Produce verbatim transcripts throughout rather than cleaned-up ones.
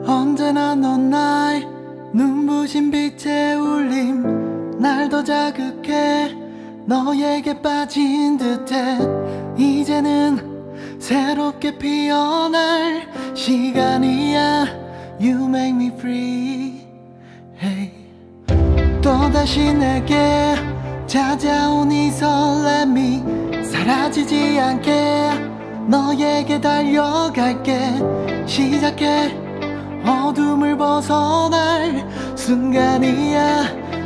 언제나 넌 나의 눈부신 빛의 울림 날 더 자극해 너에게 빠진 듯해 이제는 새롭게 피어날 시간이야 You make me free hey. 또다시 내게 찾아온 이 설렘이 사라지지 않게 너에게 달려갈게 시작해 어둠을 벗어날 순간이야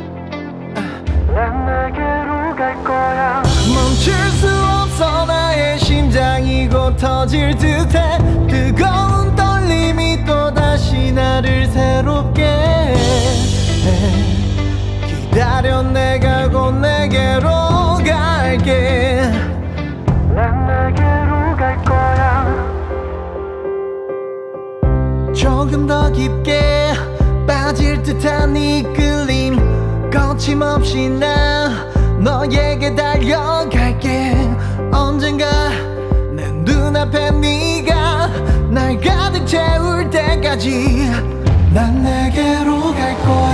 난 내게로 갈 거야 멈출 수 없어 나의 심장이 곧 터질 듯해 뜨거운 떨림이 또다시 나를 새롭게 해 기다려 내가 곧 내게로 갈게 난 내게로 갈 거야 조금 더 깊게 빠질 듯한 이끌림 거침없이 나 너에게 달려갈게 언젠가 내 눈앞에 네가 날 가득 채울 때까지 난 내게로 갈 거야